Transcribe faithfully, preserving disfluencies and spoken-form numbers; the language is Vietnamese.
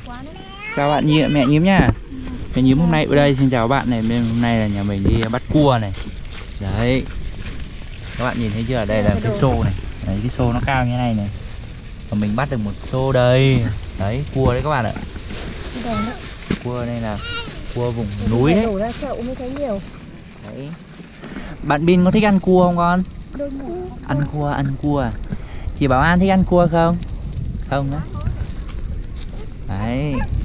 Chào bạn nhị, mẹ Nhím nha. Mẹ Nhím hôm nay ở đây, xin chào bạn này. Hôm nay là nhà mình đi bắt cua này. Đấy, các bạn nhìn thấy chưa, đây là cái xô này. Đấy, cái xô nó cao như này này. Và mình bắt được một xô đây. Đấy, cua đấy các bạn ạ. Cua đây là cua vùng núi đấy. Đấy. Bạn Bin có thích ăn cua không con? Ăn cua, ăn cua. Chị Bảo An thích ăn cua không? Không á. Đấy.